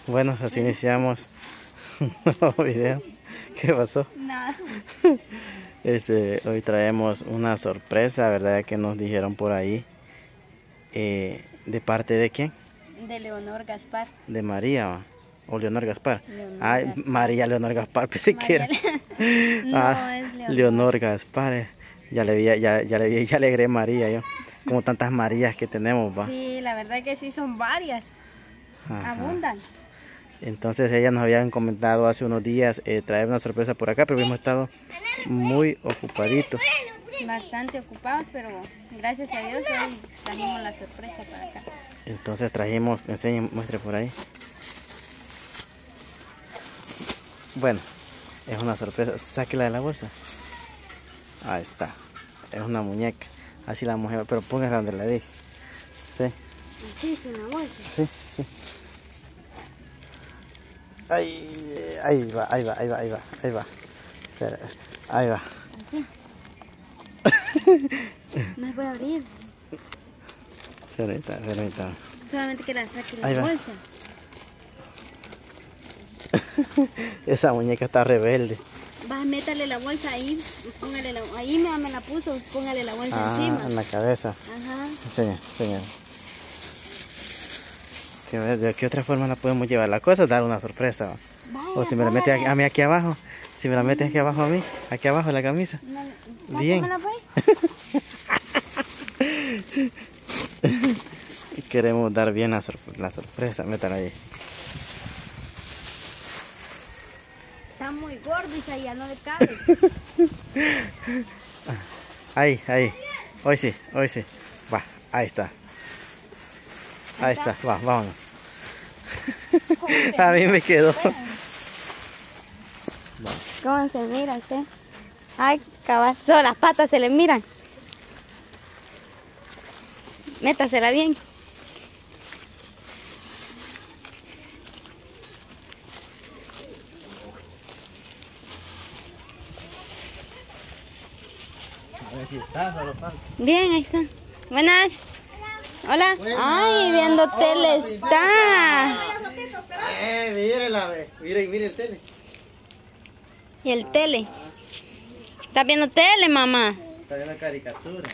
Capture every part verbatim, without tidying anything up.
Bueno, así iniciamos un nuevo video. ¿Qué pasó? Nada. Este, hoy traemos una sorpresa, ¿verdad? Que nos dijeron por ahí. Eh, ¿De parte de quién? De Leonor Gaspar. De María, ¿va? O Leonor Gaspar. Leonor Ay, Gaspar. María Leonor Gaspar, pensé que era. Le... No, Ah, es Leonor. Leonor Gaspar. eh. Ya le vi, ya, ya le vi, ya le agregué María yo. Como tantas Marías que tenemos, va. Sí, la verdad que sí son varias. Ajá. Abundan. Entonces ellas nos habían comentado hace unos días eh, traer una sorpresa por acá, pero hemos estado muy ocupaditos. Bastante ocupados, pero gracias a Dios hoy trajimos la sorpresa para acá. Entonces trajimos, enseñe, muestre por ahí. Bueno, es una sorpresa. Sáquela de la bolsa. Ahí está. Es una muñeca. Así la mujer, pero póngala donde la dije. Sí. Sí, es una bolsa. Sí, sí. Ahí, ahí va, ahí va, ahí va, ahí va, ahí va. Espera, ahí va. Así. No se puede abrir. Permítame, permítame. Solamente que la saque de Ahí la va. bolsa. Esa muñeca está rebelde. Va, métale la bolsa ahí, póngale la, ahí me, me la puso, póngale la bolsa Ah, encima. en la cabeza. Ajá. Señor, señor. Que ver, ¿de qué otra forma la podemos llevar? La cosa es dar una sorpresa. ¿Va? Vaya, O si me la metes a, a mí aquí abajo. Si me la metes aquí abajo a mí, aquí abajo en la camisa. No, Bien. Queremos dar bien la, sor la sorpresa. Métala ahí. Está muy gordo y ya no le cabe. Ahí, ahí. Hoy sí, hoy sí. Va, ahí está. Ahí, ahí está. está, va, vámonos. A mí me quedó. ¿Cómo se mira usted? Ay, cabal. Solo las patas se le miran. Métasela bien. A ver si está, solo falta. Bien, ahí está. Buenas. Hola. Buenas. Ay, viendo Hola, tele princesa. está. Eh, mírela, ve. Mire, mire el tele. Y el tele. ¿Estás viendo tele, mamá? Está viendo caricatura.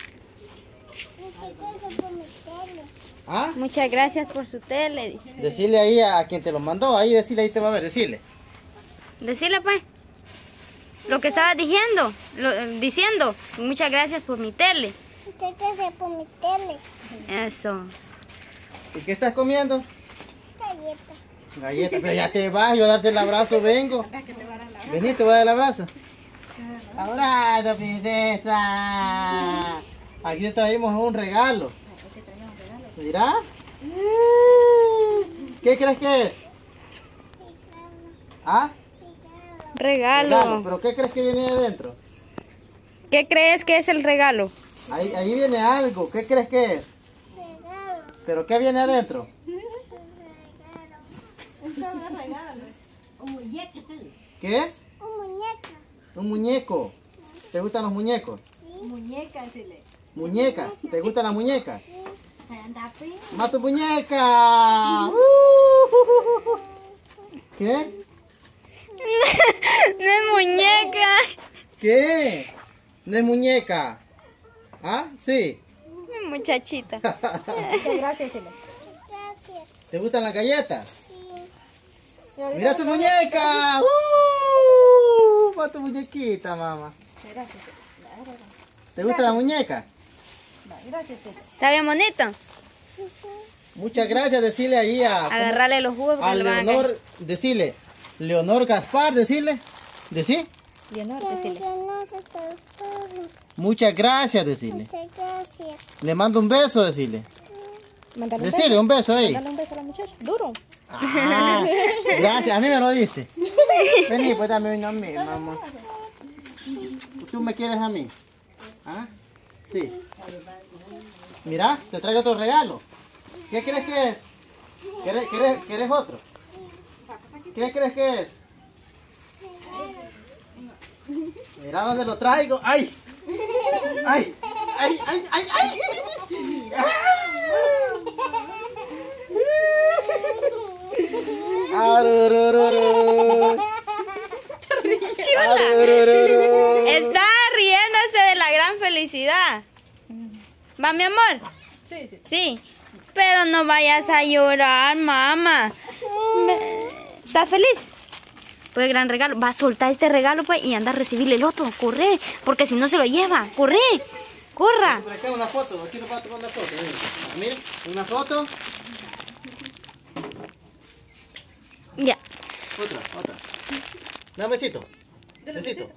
¿Ah? Muchas gracias por su tele, dice. Decirle ahí a, a quien te lo mandó, ahí decirle, ahí te va a ver, decirle. Decirle, pues. Lo que estabas diciendo, lo, diciendo. Muchas gracias por mi tele. Muchas gracias por mi tele. Eso. ¿Y qué estás comiendo? Galleta. Galleta, pero ya te vas, yo a darte el abrazo, vengo. Vení, te voy a dar el abrazo. Abrazo, princesa. Aquí te trajimos un regalo. Mira. ¿Qué crees que es? ¿Ah? Regalo. ¿Pero qué crees que viene ahí adentro? ¿Qué crees que es el regalo? Ahí, ahí viene algo. ¿Qué crees que es? Regalo. ¿Pero qué viene adentro? Un muñeco. ¿Qué es? Un muñeco. Un muñeco. ¿Te gustan los muñecos? Muñeca, dile. ¿Muñeca? ¿Te gustan las muñecas? Anda, pues. ¡Ma tu muñeca! Uh, ¿Qué? No es muñeca. ¿Qué? ¿No es muñeca? ¿Ah? Sí. Muchachita. Muchas gracias, dile. Gracias. ¿Te gustan las galletas? Sí. ¡Mira tu muñeca! ¡Uh! ¡Ma tu muñequita, mamá! Gracias. ¿Te gusta la muñeca? Gracias. ¿Está bien bonito? Muchas gracias, decirle ahí a... Agarrarle los jugos porque A le van a caer. Leonor, decirle. Leonor Gaspar, decirle. ¿Decir? Leonor, decirle. Muchas gracias, decirle. Muchas gracias. Le mando un beso, decirle. Mándale Decirle un beso ahí. un beso a la muchacha. Duro. Ah, gracias, a mí me lo diste. Vení, pues dame uno a mí, mamá. ¿Tú me quieres a mí? ¿Ah? Sí. Mira, te traigo otro regalo. ¿Qué crees que es? ¿Quieres, quieres, quieres otro? ¿Qué crees que es? Mira dónde lo traigo. ¡Ay! ¡Ay! ¡Ay! ¡Ay! ¡Ay! ¡Ay! ¡Ay! Arurururu. Arurururu. Está riéndose de la gran felicidad. ¿Va, mi amor? Sí, sí. Sí. Pero no vayas a llorar, mamá. Me- ¿Estás feliz? Pues el gran regalo. Va a soltar este regalo pues y anda a recibirle el otro. Corre, porque si no se lo lleva. Corre, corra. Por acá una foto, aquí nos va a tomar una foto. Mira, una foto. Ya. Otra, otra. Da un besito. Besito.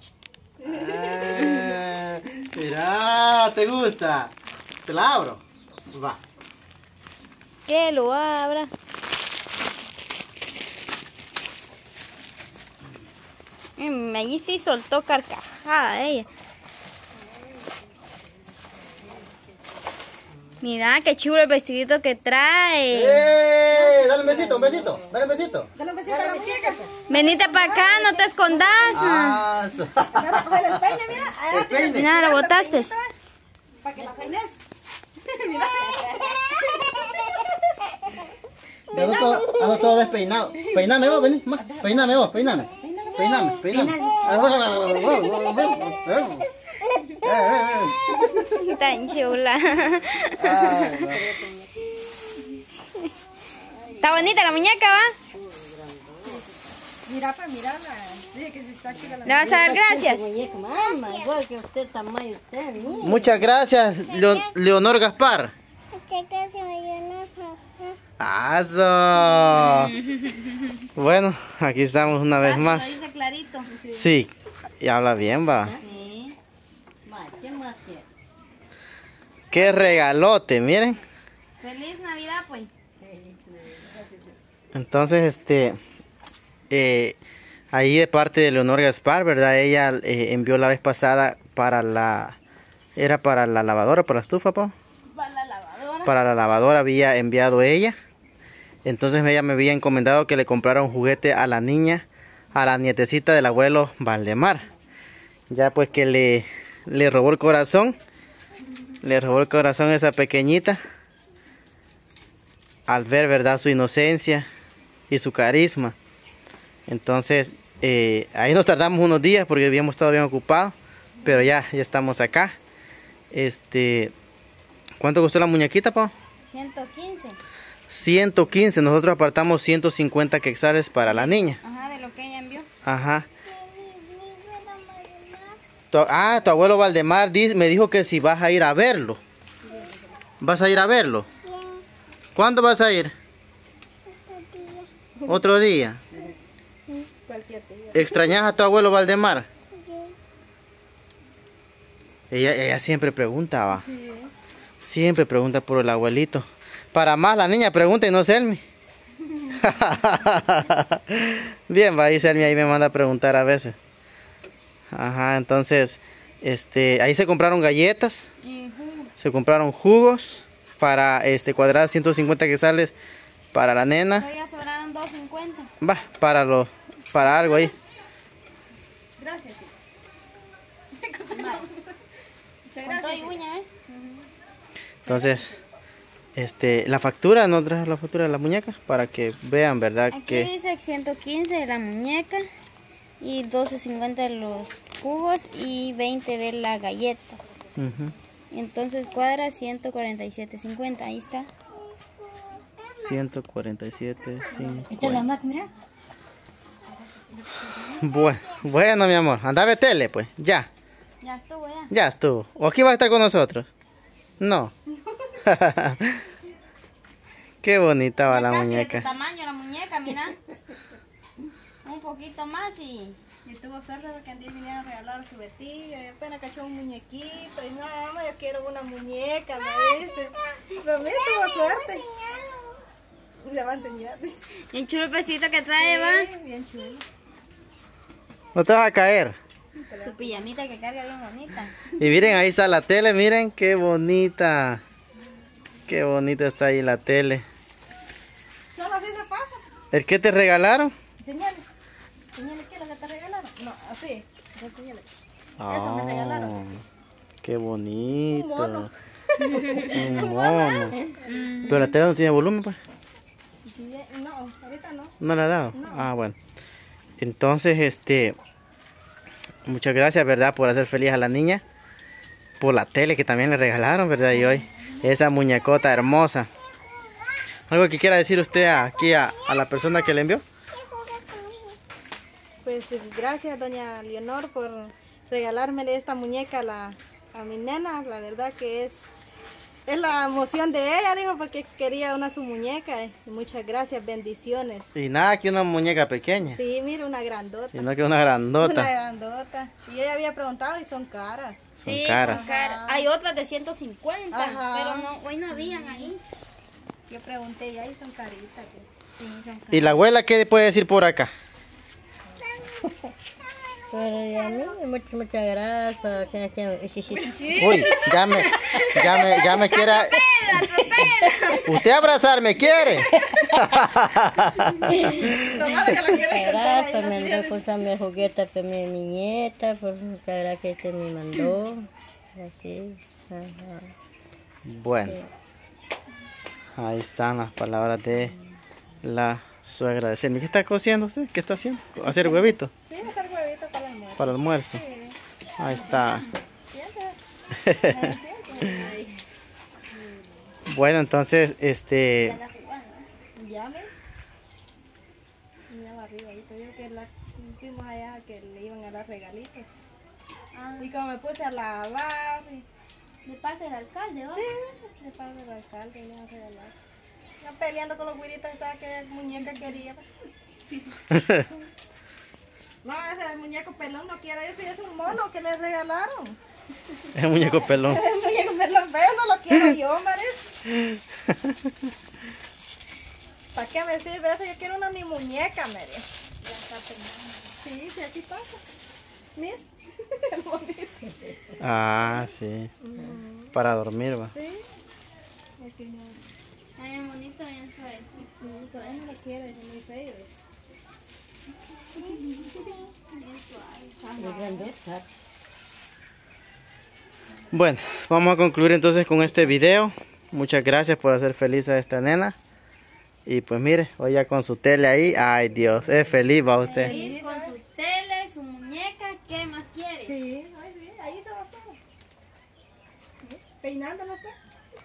Ah, mira, ¿te gusta? Te la abro. Va. Que lo abra. Mm, allí sí soltó carcajada ella. Mira qué chulo el vestidito que trae. ¡Eh! Dale un besito, un besito. Dale un besito. Dale un besito a la muñeca. Venite para acá, no te escondas. Ah, so- Dale a coger el peine, mira. Allá El peine. Mira, lo botaste. para que la peines. Ya ando todo, ando todo despeinado. Peiname vos, vení. Más. Peiname vos, peiname. Peiname, peiname. Tan chula. Ay, no. Está bonita la muñeca, ¿va? Mira, pues mirarla. Dije que si está chula la Le vas a dar gracias. Mamá, igual que usted, tamaño usted, mira. Muchas gracias, Leo- Leonor Gaspar. Muchas gracias, Mariana. ¡Aso! Bueno, aquí estamos una vez Lo más. dice clarito. Sí, y habla bien, va. Sí. Ma, ¿qué más quiere? Qué regalote, miren. Feliz Navidad, pues. Entonces, este, eh, ahí de parte de Leonor Gaspar, ¿verdad? Ella eh, envió la vez pasada para la, era para la lavadora, para la estufa, Pau. Para la lavadora. Para la lavadora había enviado ella. Entonces ella me había encomendado que le comprara un juguete a la niña, a la nietecita del abuelo Valdemar. Ya pues que le, le robó el corazón, le robó el corazón a esa pequeñita. Al ver, ¿verdad?, su inocencia y su carisma. Entonces, eh, ahí nos tardamos unos días porque habíamos estado bien ocupados. Pero ya, ya estamos acá. Este, ¿cuánto costó la muñequita, Pau? ciento quince. ciento quince, nosotros apartamos ciento cincuenta quetzales para la niña. Ajá, de lo que ella envió. Ajá. Tu, ah, tu abuelo Valdemar dice- me dijo que si vas a ir a verlo. ¿Vas a ir a verlo? ¿Cuándo vas a ir? Otro día. ¿Extrañas a tu abuelo Valdemar? Ella, ella siempre preguntaba. Siempre pregunta por el abuelito. Para más la niña pregunta y no Selmi. Bien, va ahí Selmi, ahí me manda a preguntar a veces. Ajá, entonces, este, ahí se compraron galletas, Y jugo. se compraron jugos para este cuadrar ciento cincuenta quetzales para la nena. Todavía sobraron dos cincuenta. Va, para lo, para algo ahí. Gracias. Con todo y uña, ¿eh? Entonces, este, la factura, no traje la factura de la muñeca para que vean, ¿verdad? Aquí Que dice ciento quince de la muñeca y doce cincuenta de los jugos y veinte de la galleta. Ujú. Entonces cuadra ciento cuarenta y siete cincuenta. Ahí está. ciento cuarenta y siete, Esta es la cincuenta. máquina. Bueno, bueno, mi amor, anda a ver tele, pues, ya, Ya estuvo ya. ya estuvo. ¿O aquí va a estar con nosotros? No. Qué bonita va la Casi de tu muñeca. tamaño la muñeca, mira. Un poquito más y... Y tuvo suerte porque Andy venía a regalar juguetillo y apenas cachó un muñequito y mamá, yo quiero una muñeca, me dice. Pero mira, tuvo suerte. Le va a enseñar. Bien chulo el vestido que trae, va. Sí, bien chulo. No te vas a caer. Su pijamita que carga bien bonita. Y miren, ahí está la tele, miren, qué bonita. Qué bonita está ahí la tele. Solo así se pasa. ¿El qué te regalaron? Señale. Señale, ¿qué es lo que te regalaron? No, así. Señale. Oh, me regalaron. qué bonito. Un mono. Un mono. Pero la tele no tiene volumen, pues. Sí, no, No, ahorita no. ¿No le ha dado? No. Ah, bueno. Entonces, este... muchas gracias, ¿verdad? Por hacer feliz a la niña. Por la tele que también le regalaron, ¿verdad? Y hoy, esa muñecota hermosa. ¿Algo que quiera decir usted aquí a, a la persona que le envió? Pues gracias, doña Leonor, por regalarme esta muñeca a, la, a mi nena. La verdad que es, es la emoción de ella, dijo, porque quería una su muñeca. Y muchas gracias, bendiciones. Y nada, que una muñeca pequeña. Sí, mira, una grandota. Sino que una grandota. Una grandota. Y ella había preguntado y son caras. Son Sí, caras. son caras. Hay otras de ciento cincuenta, Ajá. pero no, hoy no habían ahí. Yo pregunté y ahí son caritas. Sí, son caras. ¿Y la abuela qué puede decir por acá? Pero y a mí, muchas, muchas gracias. Uy, ya me, ya me, ya me quiere... ¿Usted abrazarme quiere? Gracias, me mandó cosas mi juguete para mi nieta, por muchas gracias que me mandó. Así. Ajá. Bueno, ahí están las palabras de la suegra de Selmi. ¿Qué está cociendo usted? ¿Qué está haciendo? ¿Hacer huevito? Sí, hacer huevito para el almuerzo. Para el almuerzo. Sí. Ahí está. Siente. Bueno, entonces, este... Llame. Ya va arriba, ahí te digo que la, fuimos allá que le iban a dar regalitos. Ah, Y como me puse a lavar, y, de parte del alcalde, ¿no? sí, de parte del alcalde le iban a regalar. Ya peleando con los güiritos, estaba que muñeca quería. No, ese muñeco pelón no quiere, ese es un mono que le regalaron. Es un muñeco pelón. El muñeco pelón feo no lo quiero yo, Maris. ¿Para qué me sirve eso? Yo quiero una mi muñeca, Maris. Sí, sí, así pasa. Mira, el bonito. Ah, sí. Para dormir, va. Sí. Aquí no. Está bien bonito, bien suavecito. Sí, pero él no lo quiere, es muy feo. Bien suave. Y grandota. Bueno, vamos a concluir entonces con este video. Muchas gracias por hacer feliz a esta nena. Y pues mire, hoy ya con su tele ahí. Ay Dios, es feliz va usted. Feliz con su tele, su muñeca, ¿qué más quiere? Sí, ay, sí, ahí se va todo. Peinándolo, pues.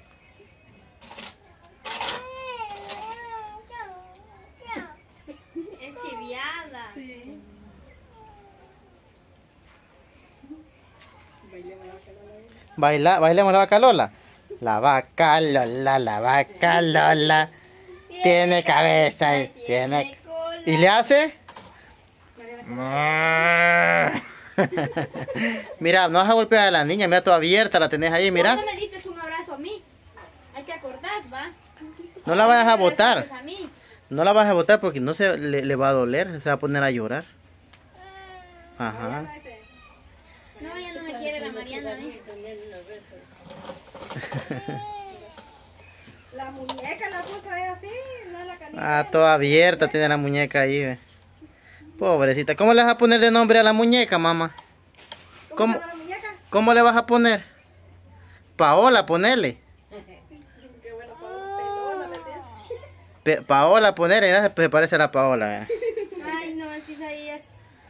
Es chiviada. Sí. Baila, bailemos la vaca Lola. La vaca Lola, la vaca Lola. Tiene cabeza y tiene... cola. ¿Y le hace? Mira, no vas a golpear a la niña, mira, toda abierta, la tenés ahí, mira. ¿Cuándo me diste un abrazo a mí? Ahí te acordás, ¿va? No la vayas a Me botar. besaste a mí. No la vas a botar porque no se le, le va a doler, se va a poner a llorar. Ajá. No, ella no me quiere la Mariana a mí. La muñeca la puso ahí así, no la canilla. Ah, toda abierta tiene la muñeca ahí, ve. Pobrecita. ¿Cómo le vas a poner de nombre a la muñeca, mamá? ¿Cómo ¿Cómo, se llama la muñeca? ¿Cómo le vas a poner? Paola, ponele. Qué bueno, pelona le dice. Pe- Paola, ponele, mira, se parece a la Paola, ve. Ay, no, así sabías.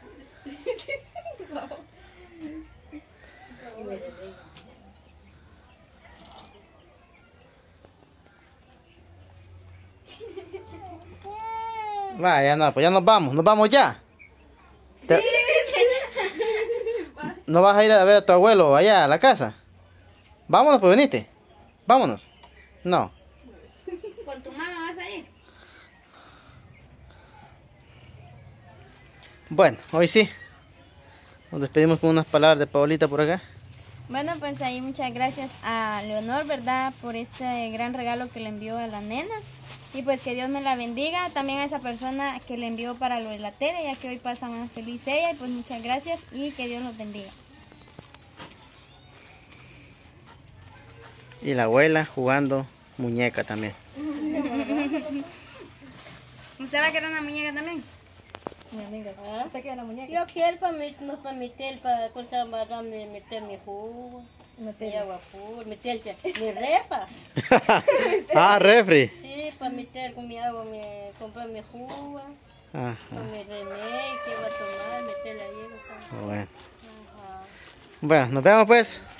Va, ya no, pues ya nos vamos, nos vamos ya. Te- ¿No vas a ir a ver a tu abuelo allá a la casa? Vámonos, pues venite. Vámonos. No. ¿Con tu mamá vas a ir? Bueno, hoy sí. Nos despedimos con unas palabras de Paolita por acá. Bueno, pues ahí muchas gracias a Leonor, ¿verdad? Por este gran regalo que le envió a la nena. Y pues que Dios me la bendiga. También a esa persona que le envió para lo de la tele, ya que hoy pasa más feliz ella. Y pues muchas gracias y que Dios los bendiga. Y la abuela jugando muñeca también. ¿Usted va a querer una muñeca también? Mi amiga, ¿usted quiere una muñeca? Yo quiero para mi, no para meter, para cosas más, meter mi jugo, No mi te agua pura, meter mi repa. Ah, refri. Sí. Sí, para meter con mi agua, me comprar mi jugo, Ajá. con mi remedio que va a tomar, meterla ahí. Bueno. Ajá. Bueno, nos vemos pues.